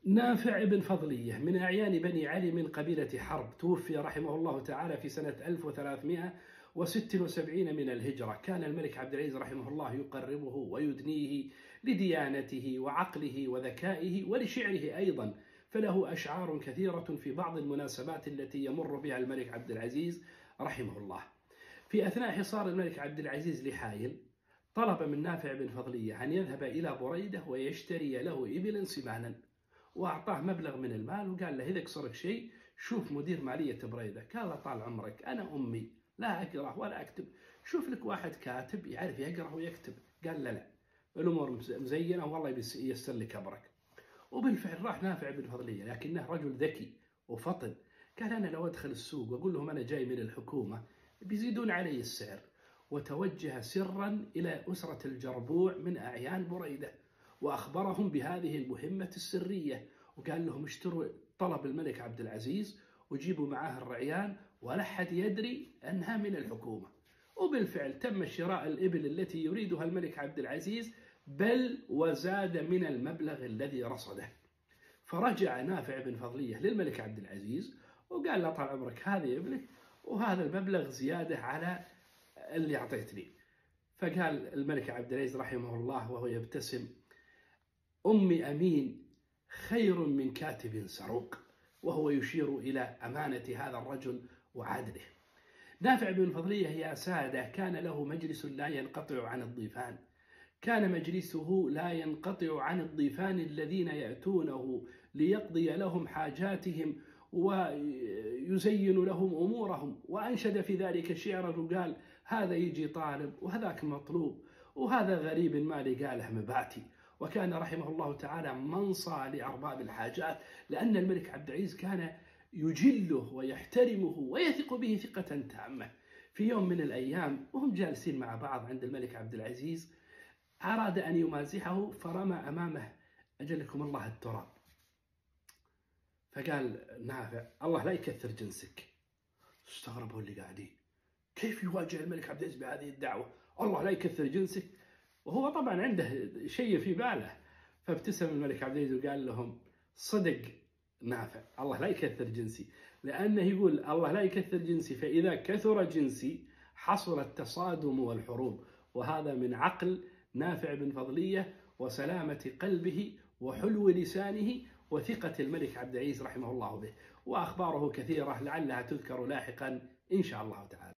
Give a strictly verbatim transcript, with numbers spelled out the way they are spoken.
نافع بن فضلية من أعيان بني علي من قبيلة حرب، توفي رحمه الله تعالى في سنة ألف وثلاثمائة وستة وسبعين من الهجرة. كان الملك عبد العزيز رحمه الله يقربه ويدنيه لديانته وعقله وذكائه ولشعره أيضا، فله أشعار كثيرة في بعض المناسبات التي يمر بها الملك عبد العزيز رحمه الله. في أثناء حصار الملك عبد العزيز لحايل، طلب من نافع بن فضلية أن يذهب إلى بريدة ويشتري له إبلا سمانا، وأعطاه مبلغ من المال وقال له إذا كسرك شيء شوف مدير مالية بريدة. قال طال عمرك أنا أمي لا أقرأ ولا أكتب، شوف لك واحد كاتب يعرف يقرأ ويكتب. قال لا لا الأمور مزينة والله ييسر لك أمرك. وبالفعل راح نافع بن فضلية، لكنه رجل ذكي وفطن. قال أنا لو أدخل السوق وأقول لهم أنا جاي من الحكومة بيزيدون علي السعر. وتوجه سرا إلى أسرة الجربوع من أعيان بريدة وأخبرهم بهذه المهمة السرية، وقال لهم اشتروا طلب الملك عبد العزيز وجيبوا معاه الرعيان ولا حد يدري أنها من الحكومة. وبالفعل تم شراء الإبل التي يريدها الملك عبد العزيز، بل وزاد من المبلغ الذي رصده. فرجع نافع بن فضلية للملك عبد العزيز وقال له طال عمرك هذه إبلك وهذا المبلغ زيادة على اللي أعطيتني. فقال الملك عبد العزيز رحمه الله وهو يبتسم: أمي أمين خير من كاتب سروق، وهو يشير إلى أمانة هذا الرجل وعدله. نافع بن فضلية يا سادة كان له مجلس لا ينقطع عن الضيفان، كان مجلسه لا ينقطع عن الضيفان الذين يأتونه ليقضي لهم حاجاتهم ويزين لهم أمورهم. وأنشد في ذلك شعرا وقال: هذا يجي طالب وهذاك مطلوب وهذا غريب ما لقاله مباتي. وكان رحمه الله تعالى منصى لأرباب الحاجات، لأن الملك عبد العزيز كان يجله ويحترمه ويثق به ثقة تامة. في يوم من الأيام وهم جالسين مع بعض عند الملك عبد العزيز، أراد أن يمازحه فرمى أمامه أجلكم الله التراب. فقال نافع: الله لا يكثر جنسك. استغربوا اللي قاعدين، كيف يواجه الملك عبد العزيز بهذه الدعوة؟ الله لا يكثر جنسك، وهو طبعا عنده شيء في باله. فابتسم الملك عبد العزيز وقال لهم: صدق نافع، الله لا يكثر جنسي، لأنه يقول الله لا يكثر جنسي فإذا كثر جنسي حصل التصادم والحروب. وهذا من عقل نافع بن فضلية وسلامة قلبه وحلو لسانه وثقة الملك عبد العزيز رحمه الله به. وأخباره كثيرة لعلها تذكر لاحقا إن شاء الله تعالى.